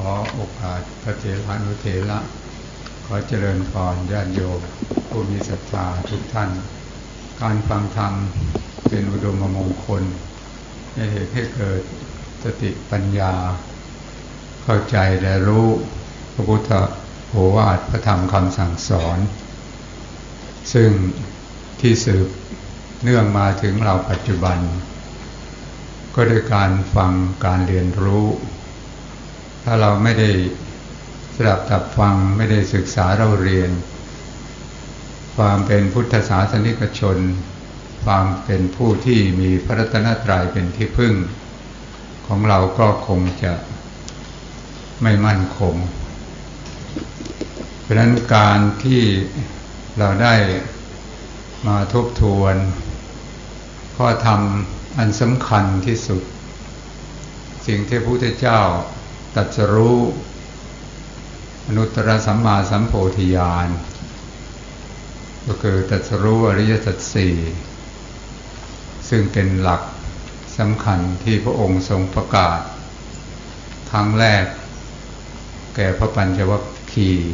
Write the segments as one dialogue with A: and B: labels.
A: โอกาสพระเถรานุเถระขอเจริญพรญาติโยมผู้มีศรัทธาทุกท่านการฟังธรรมเป็นอุดมมงคลให้เหตุให้เกิดสติปัญญาเข้าใจและรู้พระพุทธโอวาทพระธรรมคำสั่งสอนซึ่งที่สืบเนื่องมาถึงเราปัจจุบันก็ด้วยการฟังการเรียนรู้ถ้าเราไม่ได้สดับตับฟังไม่ได้ศึกษาเราเรียนความเป็นพุทธศาสนิกชนความเป็นผู้ที่มีพระรัตนตรัยเป็นที่พึ่งของเราก็คงจะไม่มั่นคงเพราะนั้นการที่เราได้มาทบทวนข้อธรรมอันสำคัญที่สุดสิ่งที่พระพุทธเจ้าตรัสรู้อนุตตรสัมมาสัมโพธิญาณก็คือตรัสรู้อริยสัจสี่ซึ่งเป็นหลักสำคัญที่พระองค์ทรงประกาศครั้งแรกแก่พระปัญจวัคคีย์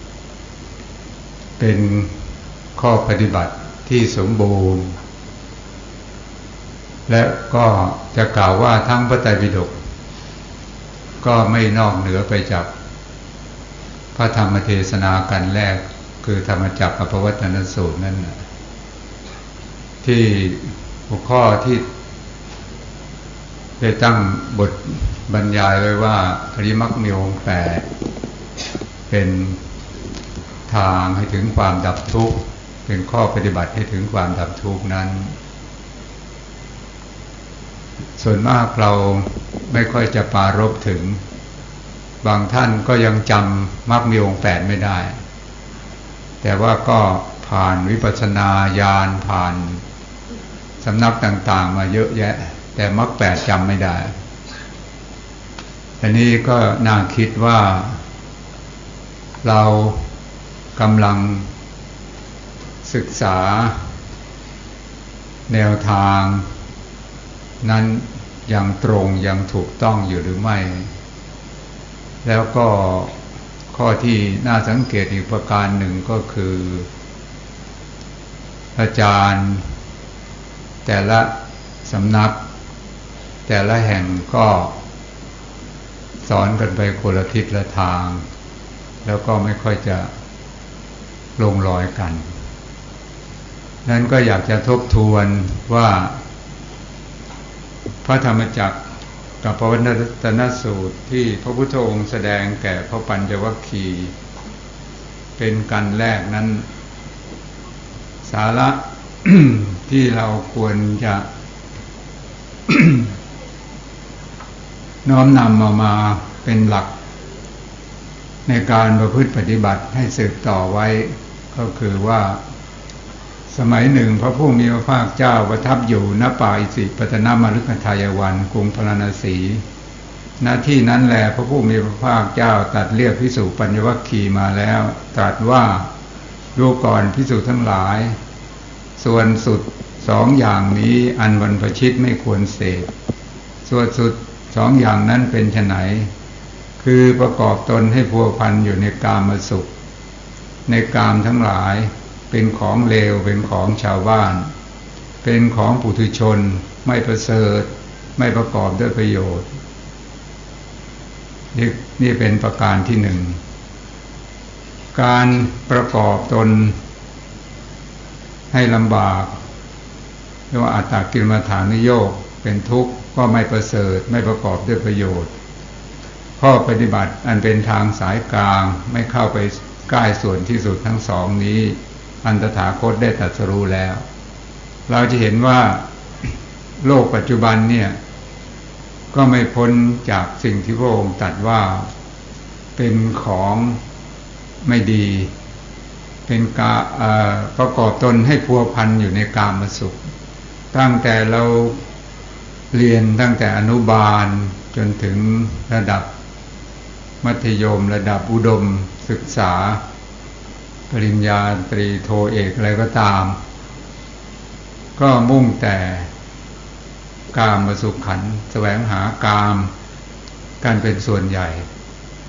A: เป็นข้อปฏิบัติที่สมบูรณ์และก็จะกล่าวว่าทั้งพระไตรปิฎกก็ไม่นอกเหนือไปจากพระธรรมเทศนากันแรกคือธรรมจักรกับปวัตตนสูตรนั่นที่หัวข้อที่ได้ตั้งบทบรรยายไว้ว่าอริยมรรคมีองค์แปดเป็นทางให้ถึงความดับทุกข์เป็นข้อปฏิบัติให้ถึงความดับทุกข์นั้นส่วนมากเราไม่ค่อยจะปรารภถึงบางท่านก็ยังจำมรรคมีองค์แปดไม่ได้แต่ว่าก็ผ่านวิปัสสนาญาณผ่านสำนักต่างๆมาเยอะแยะแต่มรรคแปดจำไม่ได้อันนี้ก็น่าคิดว่าเรากำลังศึกษาแนวทางนั้นยังตรงยังถูกต้องอยู่หรือไม่แล้วก็ข้อที่น่าสังเกตอีกประการหนึ่งก็คืออาจารย์แต่ละสำนักแต่ละแห่งก็สอนกันไปคนละทิศละทางแล้วก็ไม่ค่อยจะลงรอยกันนั้นก็อยากจะทบทวนว่าพระธรรมจักรกับปวัตตนสูตรที่พระพุทธองค์แสดงแก่พระปัญจวัคคีย์เป็นกันแรกนั้นสาระ ที่เราควรจะ น้อมนำมาเป็นหลักในการประพฤติปฏิบัติให้สืบต่อไว้ก็คือว่าสมัยหนึ่งพระผู้มีพระภาคเจ้าประทับอยู่ณป่าอิสิปตนมฤคทายวันกรุงพาราณสีณที่นั้นแลพระผู้มีพระภาคเจ้าตรัสเรียกภิกษุปัญจวัคคีย์มาแล้วตรัสว่าดูก่อนภิกษุทั้งหลายส่วนสุดสองอย่างนี้อันบรรพชิตไม่ควรเสพส่วนสุดสองอย่างนั้นเป็นไฉนคือประกอบตนให้พัวพันอยู่ในกามสุขในกามทั้งหลายเป็นของเลวเป็นของชาวบ้านเป็นของปุถุชนไม่ประเสริฐไม่ประกอบด้วยประโยชน์นี่เป็นประการที่หนึ่งการประกอบตนให้ลำบากเรียกว่าอัตตกิลมัฏฐานุโยคเป็นทุกข์ก็ไม่ประเสริฐไม่ประกอบด้วยประโยชน์ข้อปฏิบัติอันเป็นทางสายกลางไม่เข้าไปใกล้ส่วนที่สุดทั้งสองนี้อันตถาคตได้ตรัสรู้แล้วเราจะเห็นว่าโลกปัจจุบันเนี่ยก็ไม่พ้นจากสิ่งที่พระองค์ตรัสว่าเป็นของไม่ดีเป็นประกอบตนให้พัวพันอยู่ในกามสุขตั้งแต่เราเรียนตั้งแต่อนุบาลจนถึงระดับมัธยมระดับอุดมศึกษาปริญญาตรีโทเอกอะไรก็ตามก็มุ่งแต่กามสุขขันธ์แสวงหากามกันเป็นส่วนใหญ่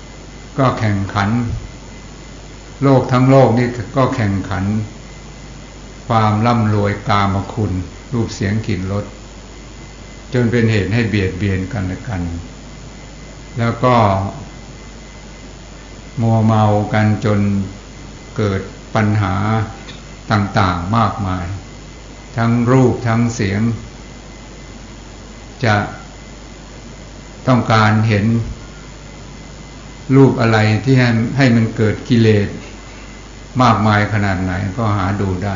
A: ก็แข่งขันโลกทั้งโลกนี่ก็แข่งขันความร่ำรวยกามคุณรูปเสียงกลิ่นรสจนเป็นเหตุให้เบียดเบียนกันและกัน แล้วก็มัวเมากันจนเกิดปัญหาต่างๆมากมายทั้งรูปทั้งเสียงจะต้องการเห็นรูปอะไรที่ให้มันเกิดกิเลสมากมายขนาดไหนก็หาดูได้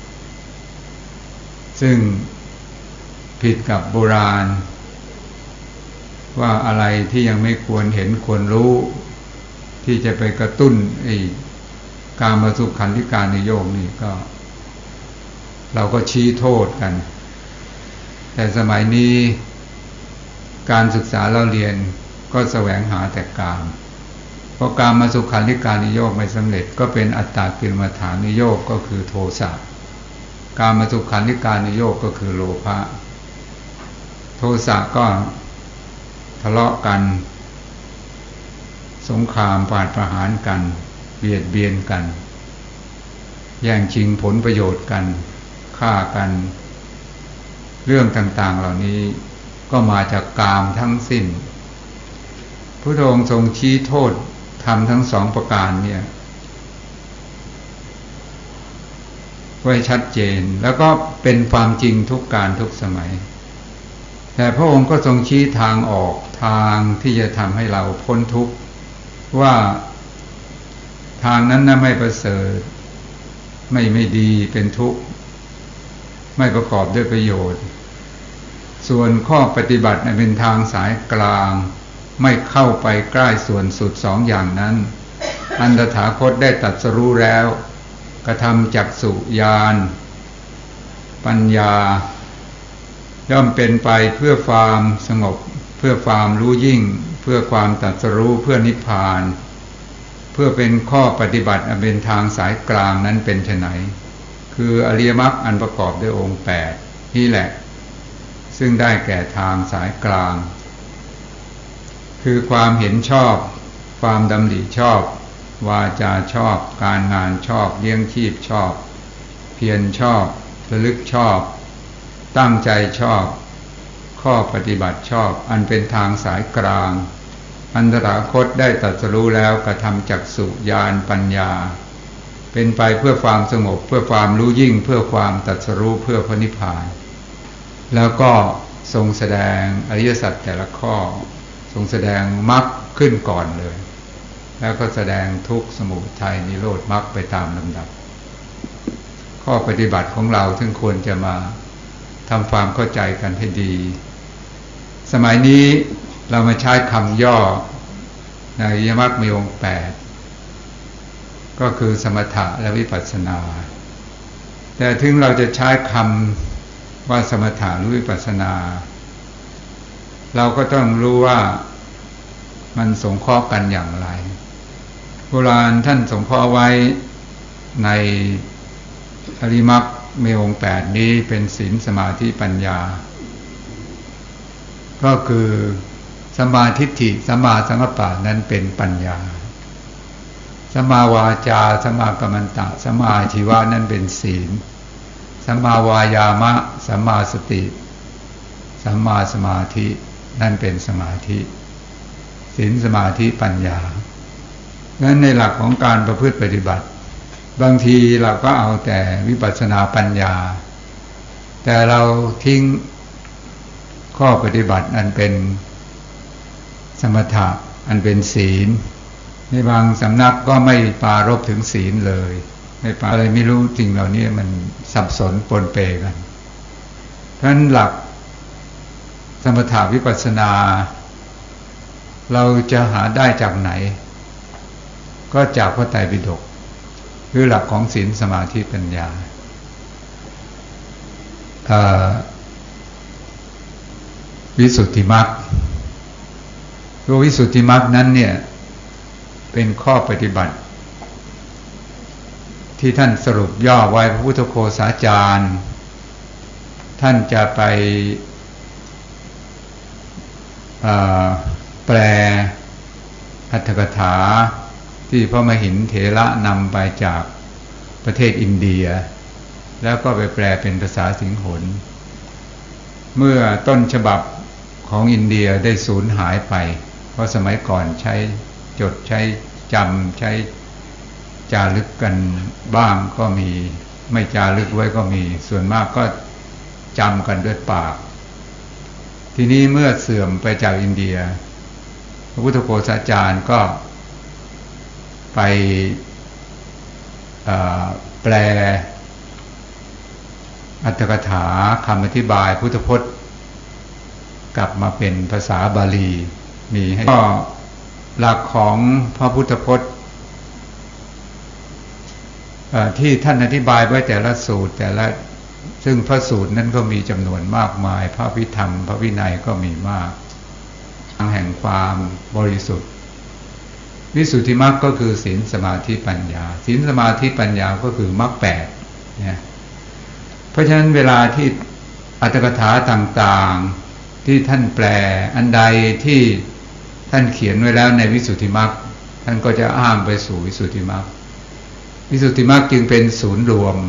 A: ซึ่งผิดกับโบราณว่าอะไรที่ยังไม่ควรเห็นควรรู้ที่จะไปกระตุ้นกามสุขขันธิการนิโยมนี่ก็เราก็ชี้โทษกันแต่สมัยนี้การศึกษาเราเรียนก็แสวงหาแต่กามเพราะกามสุขขันธิการนิโยมไม่สำเร็จก็เป็นอัตตกิลมัฏฐานิโยคก็คือโทสะกามสุขขันธิการนิโยคก็คือโลภะโทสะก็ทะเลาะกันสงครามปาฐประหารกันเบียดเบียนกันแย่งชิงผลประโยชน์กันฆ่ากันเรื่องต่างๆเหล่านี้ก็มาจากกามทั้งสิ้นพระองค์ทรงชี้โทษทำทั้งสองประการเนี่ยไว้ชัดเจนแล้วก็เป็นความจริงทุกการทุกสมัยแต่พระองค์ก็ทรงชี้ทางออกทางที่จะทำให้เราพ้นทุกข์ว่าทางนั้นไม่ประเสริฐไม่ดีเป็นทุกข์ไม่ประกอบด้วยประโยชน์ส่วนข้อปฏิบัติเป็นทางสายกลางไม่เข้าไปใกล้ส่วนสุดสองอย่างนั้นอันตถาคตได้ตรัสรู้แล้วกระทำจักษุญาณปัญญาย่อมเป็นไปเพื่อความสงบเพื่อความรู้ยิ่งเพื่อความตรัสรู้เพื่อนิพพานเพื่อเป็นข้อปฏิบัติอันเป็นทางสายกลางนั้นเป็นไฉนคืออริยมรรคอันประกอบด้วยองค์8นี่แหละซึ่งได้แก่ทางสายกลางคือความเห็นชอบความดำริชอบวาจาชอบการงานชอบเลี้ยงชีพชอบเพียรชอบระลึกชอบตั้งใจชอบข้อปฏิบัติชอบอันเป็นทางสายกลางอันตถาคตได้ตรัสรู้แล้วกระทำจักษุญาณปัญญาเป็นไปเพื่อความสงบเพื่อความรู้ยิ่งเพื่อความตรัสรู้เพื่อพระนิพพานแล้วก็ทรงแสดงอริยสัจแต่ละข้อทรงแสดงมรรคขึ้นก่อนเลยแล้วก็แสดงทุกข์สมุทัยนิโรธมรรคไปตามลำดับข้อปฏิบัติของเราซึ่งควรจะมาทำความเข้าใจกันให้ดีสมัยนี้เรามาใช้คำย่อในอริยมรรคมีองค์8ก็คือสมถะและวิปัสสนาแต่ถึงเราจะใช้คำว่าสมถะหรือวิปัสสนาเราก็ต้องรู้ว่ามันสงเคราะห์กันอย่างไรโบราณท่านสงเคราะห์ไว้ในอริยมรรคมีองค์8นี้เป็นศีลสมาธิปัญญาก็คือสัมมาทิฏฐิสัมมาสังกัปปะนั้นเป็นปัญญาสัมมาวาจาสัมมากัมมันตะสัมมาอาชีวะนั้นเป็นศีลสัมมาวายามะสัมมาสติสัมมาสมาธินั่นเป็นสมาธิศีลสมาธิปัญญางั้นในหลักของการประพฤติปฏิบัติบางทีเราก็เอาแต่วิปัสสนาปัญญาแต่เราทิ้งข้อปฏิบัติอันเป็นสมถะอันเป็นศีลในบางสำนักก็ไม่ปรารภถึงศีลเลยไม่ปรารภอะไรไม่รู้จริงเหล่านี้มันสับสนปนเปกันเพราะฉะนั้นหลักสมถะวิปัสสนาเราจะหาได้จากไหนก็จากพระไตรปิฎกคือหลักของศีลสมาธิปัญญาวิสุทธิมรรคตัววิสุทธิมรรคนั้นเนี่ยเป็นข้อปฏิบัติที่ท่านสรุปย่อไว้พระพุทธโฆษาจารย์ท่านจะไปแปลอรรถกถาที่พระมหินเถระนำไปจากประเทศอินเดียแล้วก็ไปแปลเป็นภาษาสิงหนเมื่อต้นฉบับของอินเดียได้สูญหายไปเพราะสมัยก่อนใช้จดใช้จำใช้จารึกกันบ้างก็มีไม่จารึกไว้ก็มีส่วนมากก็จำกันด้วยปากทีนี้เมื่อเสื่อมไปจากอินเดียพระพุทธโฆษาจารย์ก็ไปแปลอรรถกถาคำอธิบายพุทธพจน์กลับมาเป็นภาษาบาลีมีให้ก็หลักของพระพุทธพจน์ที่ท่านอธิบายไว้แต่ละสูตรแต่ละซึ่งพระสูตรนั้นก็มีจำนวนมากมายพระวิธรรมพระวินัยก็มีมากทางแห่งความบริสุทธิ์วิสุทธิมรรคก็คือศีลสมาธิปัญญาศีลสมาธิปัญญาก็คือมรรค8เนี่ยเพราะฉะนั้นเวลาที่อรรถกถาต่างๆที่ท่านแปลอันใดที่ท่านเขียนไว้แล้วในวิสุทธิมรรคท่านก็จะอ้างไปสู่วิสุทธิมรรควิสุทธิมรรคจึงเป็นศูนย์รวม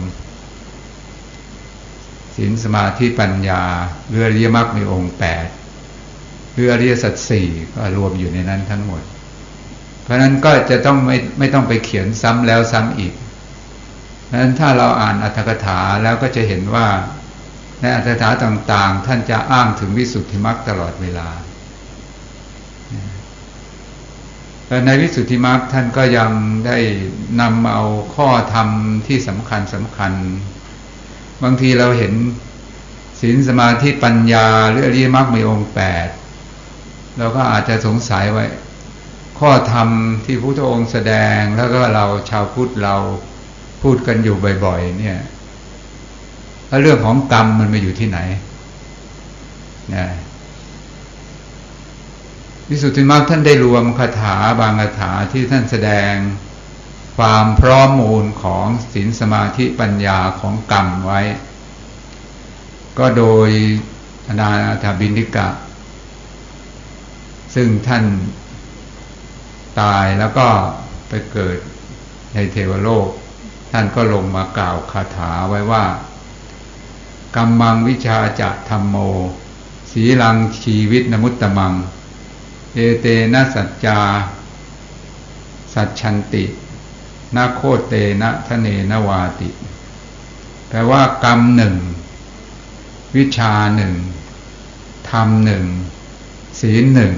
A: ศีลสมาธิปัญญาหรืออริยมรรคมีองค์8หรืออริยสัจ4ก็รวมอยู่ในนั้นทั้งหมดเพราะนั้นก็จะต้องไม่ต้องไปเขียนซ้ำแล้วซ้ำอีกเพราะฉะนั้นถ้าเราอ่านอรรถกถาแล้วก็จะเห็นว่าในอรรถกถาต่างๆท่านจะอ้างถึงวิสุทธิมรรคตลอดเวลาแต่ในวิสุทธิมรรคท่านก็ยังได้นำเอาข้อธรรมที่สำคัญบางทีเราเห็นศีลสมาธิปัญญาหรืออริยมรรคมีองค์8เราก็อาจจะสงสัยไว้ข้อธรรมที่พระพุทธองค์แสดงแล้วก็เราชาวพุทธเราพูดกันอยู่บ่อยๆเนี่ยแล้วเรื่องของกรรมมันมาอยู่ที่ไหนนะวิสุทธิมรรคท่านได้รวมคาถาบางคาถาที่ท่านแสดงความพร้อมมูลของศีลสมาธิปัญญาของกรรมไว้ก็โดยอนาถบิณฑิกะซึ่งท่านตายแล้วก็ไปเกิดในเทวโลกท่านก็ลงมากล่าวคาถาไว้ว่ากัมมังวิชาจะธัมโมสีลังชีวิตนมุตตมังเอเตนะสัจจาสัจฉันตินาโคเตนะทะเนนวาติแปลว่ากรรมหนึ่งวิชาหนึ่งธรรมหนึ่งศีลหนึ่ง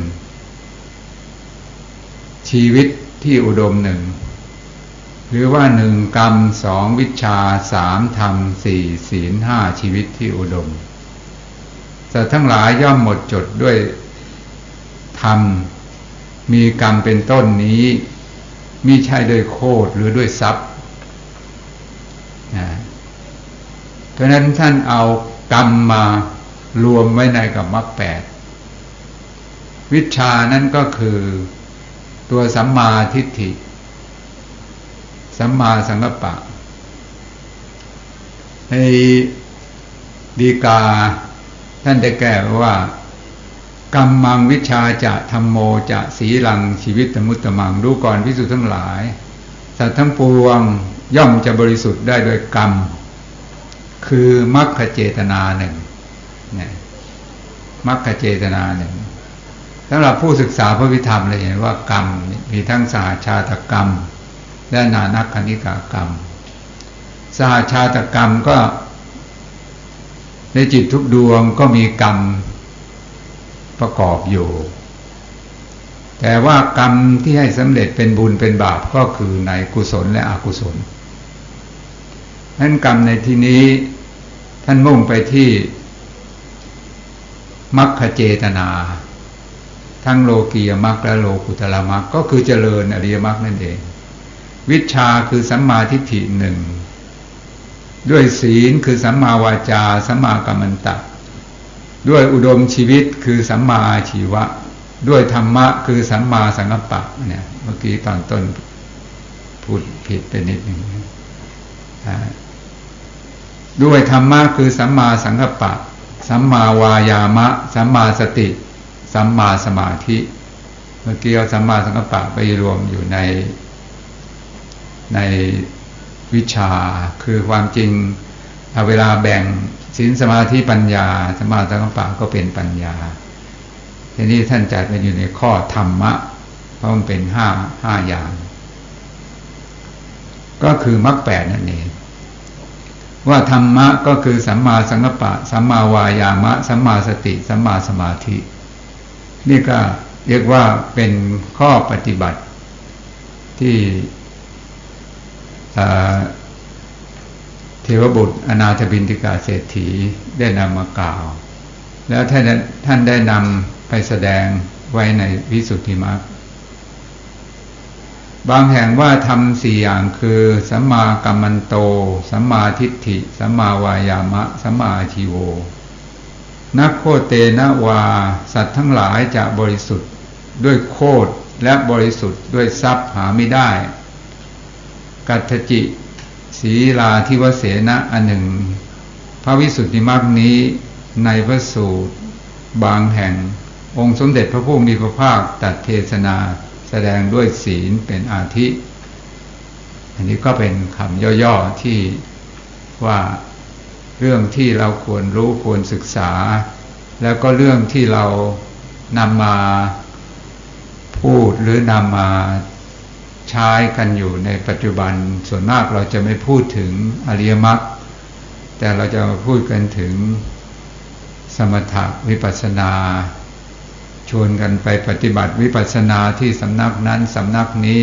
A: ชีวิตที่อุดมหนึ่งหรือว่า1กรรม2วิชา3ธรรม4ศีล5ชีวิตที่อุดมสัตว์ทั้งหลายย่อมหมดจดด้วยธรรมมีกรรมเป็นต้นนี้มิใช่ด้วยโคตรหรือด้วยทรัพย์เพราะนั้นท่านเอากรรมมารวมไว้ในกับมรรค8วิชานั้นก็คือตัวสัมมาทิฏฐิสัมมาสังกัปปะในฎีกาท่านได้แก้ว่ากัมมังวิชาจะธัมโมจะสีลังชีวิตมุตตมังดูก่อนภิกษุทั้งหลายสัตว์ทั้งปวงย่อมจะบริสุทธิ์ได้โดยกรรมคือมรรคเจตนาหนึ่งมรรคเจตนาหนึ่งสำหรับผู้ศึกษาพระวิธรรมเลยเห็นว่ากรรมมีทั้งสหชาตกรรมและนานักขณิกากรรมสหชาตกรรมก็ในจิตทุกดวงก็มีกรรมประกอบอยู่แต่ว่ากรรมที่ให้สำเร็จเป็นบุญเป็นบาปก็คือในกุศลและอกุศลนั้นกรรมในที่นี้ท่านมุ่งไปที่มรรคเจตนาทั้งโลกียมรรคและโลกุตตรมรรคก็คือเจริญอริยมรรคนั่นเองวิชชาคือสัมมาทิฏฐิหนึ่งด้วยศีลคือสัมมาวาจาสัมมากัมมันตะด้วยอุดมชีวิตคือสัมมาอาชีวะด้วยธรรมะคือสัมมาสังกัปปะเนี่ยเมื่อกี้ตอนต้นพูดผิดไปนิดนึงด้วยธรรมะคือสัมมาสังกัปปะสัมมาวายามะสัมมาสติสัมมาสมาธิมื่อกี้เอาสัมมาสังกัปปะไปรวมอยู่ในวิชาคือความจริงเวลาแบ่งศีลสมาธิปัญญาสัมมาสังกัปปะก็เป็นปัญญาทีนี้ท่านจัดมันอยู่ในข้อธรรมะเพราะมันเป็นห้าอย่างก็คือมรรคแปดนั่นเองว่าธรรมะก็คือสัมมาสังกัปปะสัมมาวายามะสัมมาสติสัมมาสมาธินี่ก็เรียกว่าเป็นข้อปฏิบัติที่เทวบุตรอนาถบิณฑิกาเศรษฐีได้นำมากล่าวแล้วท่านได้นำไปแสดงไว้ในวิสุทธิมรรคบางแห่งว่าทำ4อย่างคือสัมมากัมมันโตสัมมาทิฏฐิสัมมาวายามะสัมมาอาชีโวนักโคเตนะวาสัตว์ทั้งหลายจะบริสุทธิ์ด้วยโคตรและบริสุทธิ์ด้วยทรัพย์หาไม่ได้กัตถจิศีลาทิวเสนะอันหนึ่งพระวิสุทธิมรรคนี้ในพระสูตรบางแห่งองค์สมเด็จพระผู้มีพระภาคตรัสเทศนาแสดงด้วยศีลเป็นอาทิอันนี้ก็เป็นคำย่อๆที่ว่าเรื่องที่เราควรรู้ควรศึกษาแล้วก็เรื่องที่เรานำมาพูดหรือนำมาใช้กันอยู่ในปัจจุบันส่วนมากเราจะไม่พูดถึงอริยมรรคแต่เราจะมาพูดกันถึงสมถะวิปัสสนาชวนกันไปปฏิบัติวิปัสสนาที่สำนักนั้นสำนักนี้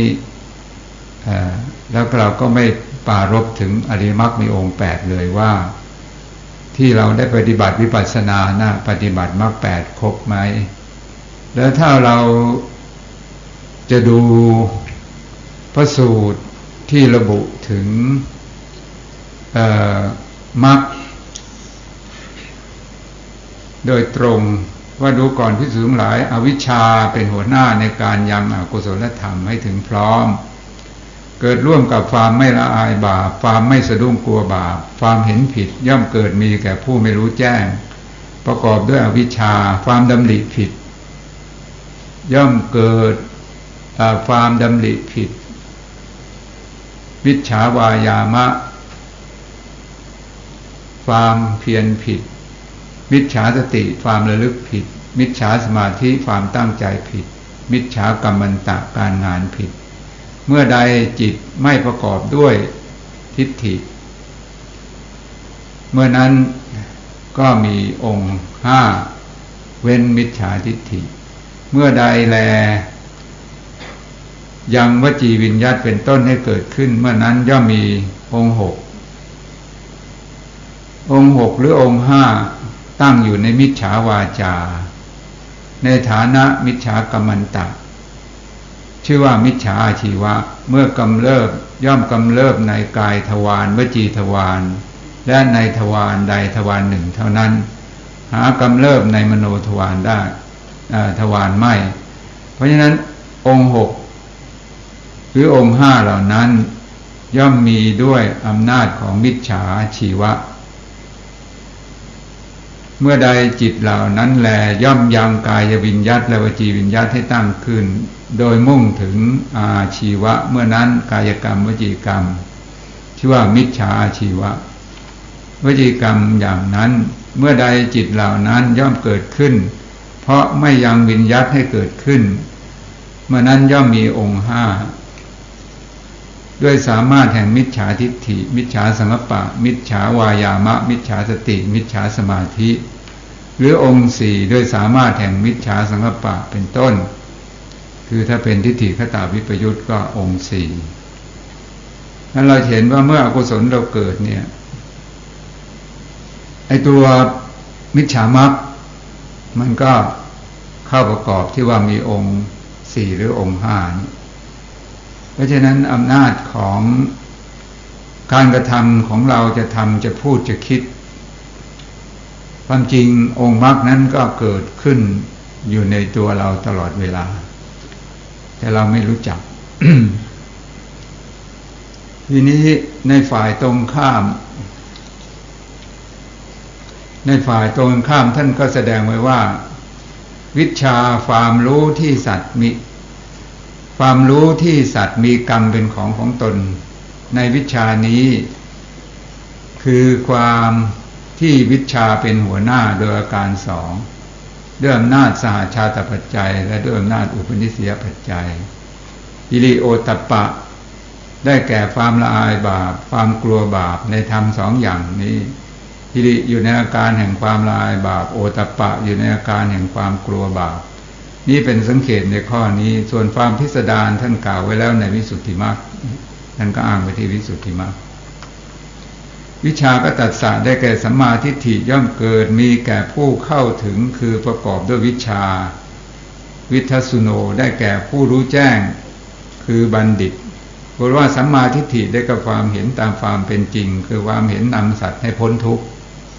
A: แล้วเราก็ไม่ปรารภถึงอริยมรรคมีองค์8เลยว่าที่เราได้ปฏิบัติวิปัสสนานะปฏิบัติมรรค8ครบไหมแล้วถ้าเราจะดูพระสูตรที่ระบุถึงมรรคโดยตรงว่าดูก่อนภิกษุทั้งหลายอวิชชาเป็นหัวหน้าในการยังอกุศลธรรมให้ถึงพร้อมเกิดร่วมกับความไม่ละอายบาปความไม่สะดุ้งกลัวบาปความเห็นผิดย่อมเกิดมีแก่ผู้ไม่รู้แจ้งประกอบด้วยอวิชชาความดำริผิดย่อมเกิดความดำริผิดมิจฉาวายามะความเพียรผิดมิจฉาสติความระลึกผิดมิจฉาสมาธิความตั้งใจผิดมิจฉากัมมันตะการงานผิดเมื่อใดจิตไม่ประกอบด้วยทิฏฐิเมื่อนั้นก็มีองค์5เว้นมิจฉาทิฏฐิเมื่อใดแลยังวจีวิญญัตเป็นต้นให้เกิดขึ้นเมื่อนั้นย่อมมีองค์6หรือองค์5ตั้งอยู่ในมิจฉาวาจาในฐานะมิจฉากัมมันตะชื่อว่ามิจฉาอาชีวะเมื่อกำเริบย่อมกำเริบในกายทวารวจีทวารและในทวารใดทวารหนึ่งเท่านั้นหากำเริบในมโนทวารได้ทวารไม่เพราะฉะนั้นองค์6หรือองค์5เหล่านั้นย่อมมีด้วยอำนาจของมิจฉาชีวะเมื่อใดจิตเหล่านั้นแลย่อมยังกายวิญญัตและวจีวิญญัตให้ตั้งขึ้นโดยมุ่งถึงอาชีวะเมื่อนั้นกายกรรมวจีกรรมชื่อว่ามิจฉาอาชีวะวจีกรรมอย่างนั้นเมื่อใดจิตเหล่านั้นย่อมเกิดขึ้นเพราะไม่ยังวิญญัตให้เกิดขึ้นเมื่อนั้นย่อมมีองค์5ด้วยสามารถแห่งมิจฉาทิฏฐิมิจฉาสังกัปปะมิจฉาวายามะมิจฉาสติมิจฉาสมาธิหรือองค์4ด้วยสามารถแห่งมิจฉาสังกัปปะเป็นต้นคือถ้าเป็นทิฏฐิคตาวิปยุตก็องค์4นั้นเราเห็นว่าเมื่ออกุศลเราเกิดเนี่ยไอตัวมิจฉามรรคมันก็เข้าประกอบที่ว่ามีองค์4หรือองค์5นี่เพราะฉะนั้นอำนาจของการกระทำของเราจะทำจะพูดจะคิดความจริงองค์มรรคนั้นก็เกิดขึ้นอยู่ในตัวเราตลอดเวลาแต่เราไม่รู้จัก ทีนี้ในฝ่ายตรงข้ามท่านก็แสดงไว้ว่าวิชาความรู้ที่สัตว์ความรู้ที่สัตว์มีกรรมเป็นของตนในวิชานี้คือความที่วิชาเป็นหัวหน้าโดยอาการสองด้วยอำนาจสหชาตปัจจัยและด้วยอำนาจอุปนิสัยปัจจัยฮิริโอตัปปะได้แก่ความละอายบาปความกลัวบาปในธรรมสองอย่างนี้ฮิริอยู่ในอาการแห่งความละอายบาปโอตัปปะอยู่ในอาการแห่งความกลัวบาปนี่เป็นสังเขตในข้อนี้ส่วนความพิสดารท่านกล่าวไว้แล้วในวิสุทธิมรรคท่านก็อ้างไปที่วิสุทธิมรรควิชาก็ตัสสะได้แก่สัมมาทิฏฐิย่อมเกิดมีแก่ผู้เข้าถึงคือประกอบด้วยวิชาวิทัสสุโนได้แก่ผู้รู้แจ้งคือบัณฑิตเพราะว่าสัมมาทิฏฐิได้กับความเห็นตามความเป็นจริงคือความเห็นนำสัตว์ให้พ้นทุกข์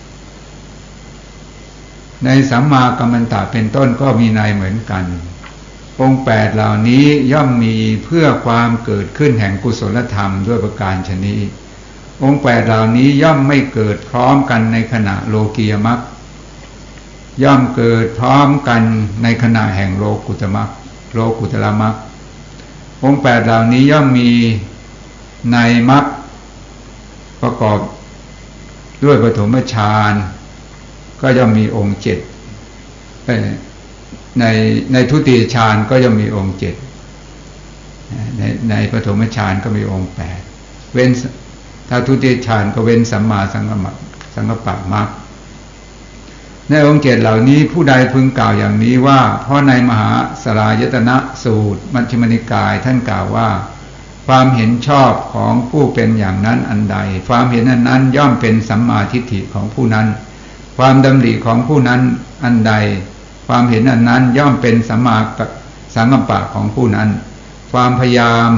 A: ในสัมมากัมมันตะเป็นต้นก็มีในเหมือนกันองค์8เหล่านี้ย่อมมีเพื่อความเกิดขึ้นแห่งกุศลธรรมด้วยประการฉะนี้องค์8เหล่านี้ย่อมไม่เกิดพร้อมกันในขณะโลกียมรรคย่อมเกิดพร้อมกันในขณะแห่งโลกุตมรรคโลกุตละมรรคองค์8เหล่านี้ย่อมมีในมรรคประกอบด้วยปฐมฌานก็ย่อมมีองค์7ในทุติยฌานก็ย่อมมีองค์7ในปฐมฌานก็มีองค์8เว้นถ้าทุติยฌานก็เว้นสัมมาสังกัปปะมรรคในองค์7เหล่านี้ผู้ใดพึงกล่าวอย่างนี้ว่าเพราะในมหาสลายตนะสูตรมัชฌิมนิกายท่านกล่าวว่าความเห็นชอบของผู้เป็นอย่างนั้นอันใดความเห็นอันนั้นย่อมเป็นสัมมาทิฏฐิของผู้นั้นความดำริของผู้นั้นอันใดความเห็นอันนั้นย่อมเป็นสัมมาสังกัปปะของผู้นั้นความพยายาม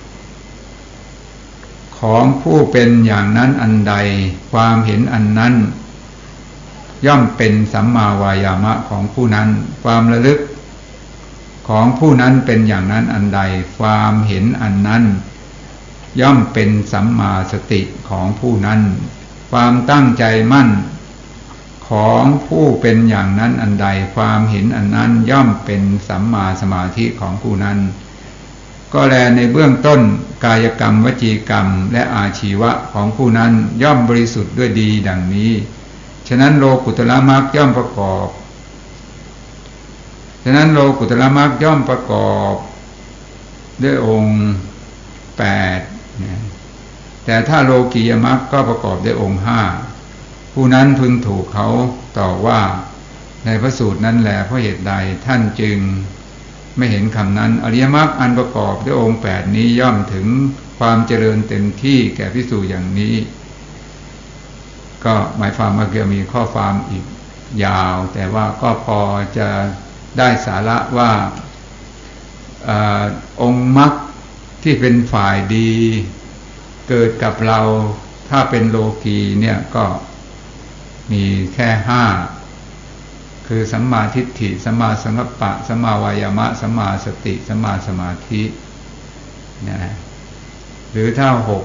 A: ของผู้เป็นอย่างนั้นอันใดความเห็นอันนั้นย่อมเป็นสัมมาวายามะของผู้นั้นความระลึกของผู้นั้นเป็นอย่างนั้นอันใดความเห็นอันนั้นย่อมเป็นสัมมาสติของผู้นั้นความตั้งใจมั่นของผู้เป็นอย่างนั้นอันใดความเห็นอันนั้นย่อมเป็นสัมมาสมาธิของผู้นั้นก็แลในเบื้องต้นกายกรรมวจีกรรมและอาชีวะของผู้นั้นย่อมบริสุทธิ์ด้วยดีดังนี้ฉะนั้นโลกุตละมรรคย่อมประกอบด้วยองค์8แต่ถ้าโลกียมรรคก็ประกอบด้วยองค์5ผู้นั้นพึงถูกเขาต่อว่าในพระสูตรนั้นแหละเพราะเหตุใดท่านจึงไม่เห็นคำนั้นอริยมรรคอันประกอบด้วยองค์8นี้ย่อมถึงความเจริญเต็มที่แก่ภิกษุอย่างนี้ก็หมายความว่ามีข้อความอีกยาวแต่ว่าก็พอจะได้สาระว่าองค์มรรคที่เป็นฝ่ายดีเกิดกับเราถ้าเป็นโลกีเนี่ยก็มีแค่5คือสัมมาทิฏฐิสัมมาสังกัปปะสัมมาวายามะสัมมาสติสัมมาสมาธินะหรือถ้า6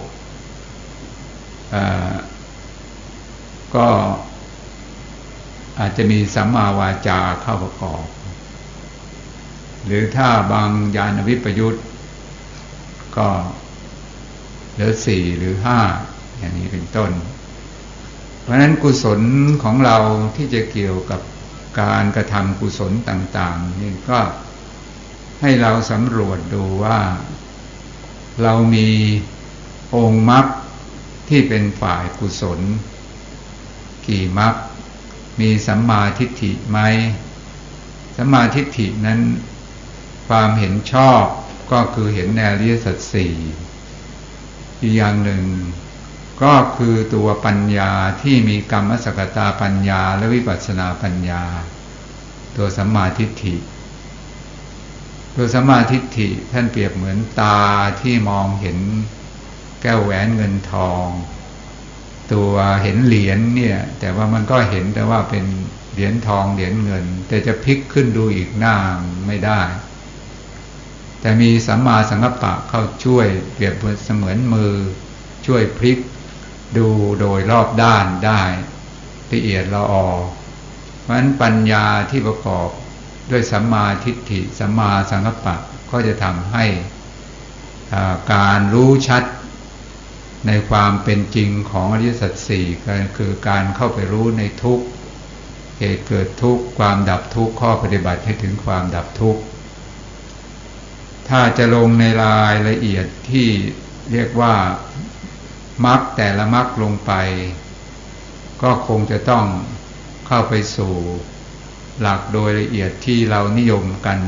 A: ก็อาจจะมีสัมมาวาจาเข้าประกอบหรือถ้าบางญาณวิปยุตก็เหลือ4หรือ5อย่างนี้เป็นต้นเพราะฉะนั้นกุศลของเราที่จะเกี่ยวกับการกระทำกุศลต่างๆนี่ก็ให้เราสำรวจดูว่าเรามีองค์มรรคที่เป็นฝ่ายกุศลกี่มรรคมีสัมมาทิฏฐิไหมสัมมาทิฏฐินั้นความเห็นชอบก็คือเห็นในอริยสัจสี่อีกอย่างหนึ่งก็คือตัวปัญญาที่มีกรรมสกตาปัญญาและวิปัสสนาปัญญาตัวสัมมาทิฏฐิตัวสัมมาทิฏฐิท่านเปรียบเหมือนตาที่มองเห็นแก้วแหวนเงินทองตัวเห็นเหรียญเนี่ยแต่ว่ามันก็เห็นแต่ว่าเป็นเหรียญทองเหรียญเงินแต่จะพลิกขึ้นดูอีกหน้าไม่ได้แต่มีสัมมาสังกัปปะเข้าช่วยเปรียบเสมือนมือช่วยพลิกดูโดยรอบด้านได้ละเอียดละออเพราะฉะนั้นปัญญาที่ประกอบด้วยสัมมาทิฏฐิสัมมาสังกัปปะก็จะทำให้การรู้ชัดในความเป็นจริงของอริยสัจสี่คือการเข้าไปรู้ในทุกข์เหตุเกิดทุกข์ความดับทุกข์ข้อปฏิบัติให้ถึงความดับทุกข์ถ้าจะลงในรายละเอียดที่เรียกว่ามรรคแต่ละมรรคลงไปก็คงจะต้องเข้าไปสู่หลักโดยละเอียดที่เรานิยมกัน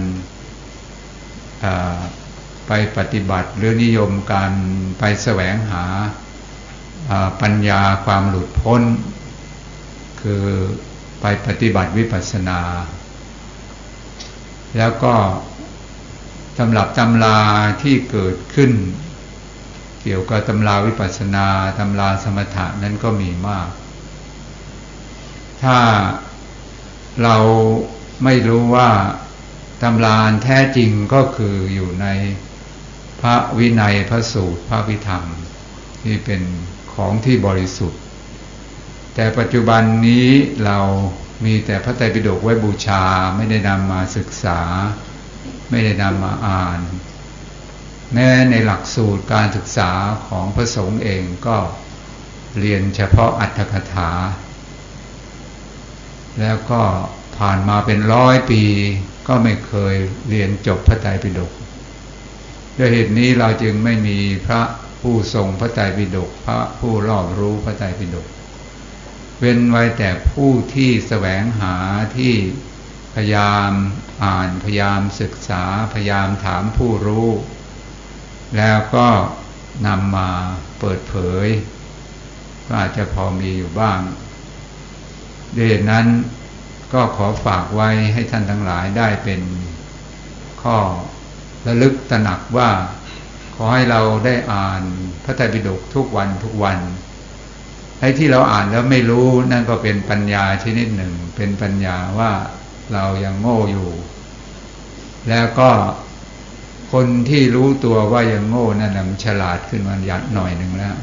A: ไปปฏิบัติหรือนิยมการไปแสวงหาปัญญาความหลุดพ้นคือไปปฏิบัติวิปัสสนาแล้วก็ตำรับตำราที่เกิดขึ้นเกี่ยวกับตำราวิปัสสนาตำราสมถะนั้นก็มีมากถ้าเราไม่รู้ว่าตำราแท้จริงก็คืออยู่ในพระวินัยพระสูตรพระวิธรรมที่เป็นของที่บริสุทธิ์แต่ปัจจุบันนี้เรามีแต่พระไตรปิฎกไว้บูชาไม่ได้นำมาศึกษาไม่ได้นำมาอ่านแม้ในหลักสูตรการศึกษาของพระสงฆ์เองก็เรียนเฉพาะอรรถกถาแล้วก็ผ่านมาเป็น100 ปีก็ไม่เคยเรียนจบพระไตรปิฎกด้วยเหตุนี้เราจึงไม่มีพระผู้ทรงพระไตรปิฎกพระผู้รอบรู้พระไตรปิฎกเว้นไว้แต่ผู้ที่แสวงหาที่พยายามอ่านพยายามศึกษาพยายามถามผู้รู้แล้วก็นำมาเปิดเผยก็อาจจะพอมีอยู่บ้างด้วยเหตุนั้นก็ขอฝากไว้ให้ท่านทั้งหลายได้เป็นข้อระลึกตระหนักว่าขอให้เราได้อ่านพระไตรปิฎกทุกวันทุกวันไอ้ที่เราอ่านแล้วไม่รู้นั่นก็เป็นปัญญาชนิดหนึ่งเป็นปัญญาว่าเรายังโง่อยู่แล้วก็คนที่รู้ตัวว่ายังโง่นั่นมันฉลาดขึ้นมาหน่อยหนึ่งแล้ว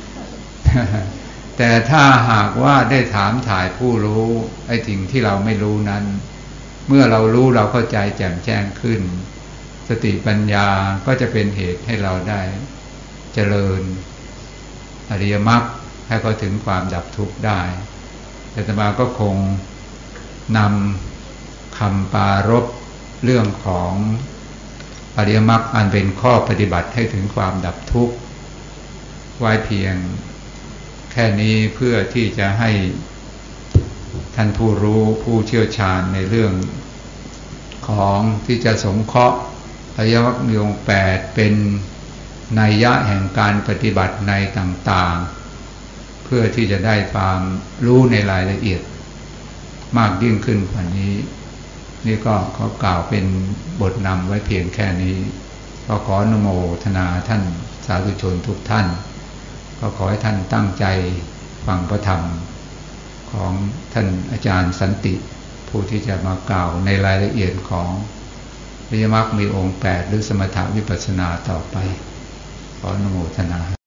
A: แต่ถ้าหากว่าได้ถามถ่ายผู้รู้ไอ้สิ่งที่เราไม่รู้นั้นเมื่อเรารู้เราเข้าใจแจ่มแจ้งขึ้นสติปัญญาก็จะเป็นเหตุให้เราได้เจริญอริยมรรคให้เขาถึงความดับทุกข์ได้อาตมาก็คงนำคำปรารภเรื่องของอริยมรรคอันเป็นข้อปฏิบัติให้ถึงความดับทุกข์ไว้เพียงแค่นี้เพื่อที่จะให้ท่านผู้รู้ผู้เชี่ยวชาญในเรื่องของที่จะสงเคราะห์อริยมรรคมีองค์8เป็นนัยยะแห่งการปฏิบัติในต่างๆเพื่อที่จะได้ความรู้ในรายละเอียดมากยิ่งขึ้นกว่านี้นี่ก็ขอกล่าวเป็นบทนำไว้เพียงแค่นี้ก็ขออนุโมทนาท่านสาธุชนทุกท่านก็ขอให้ท่านตั้งใจฟังพระธรรมของท่านอาจารย์สันติผู้ที่จะมากล่าวในรายละเอียดของอริยมรรคมีองค์8หรือสมถะวิปัสสนาต่อไปขออนุโมทนา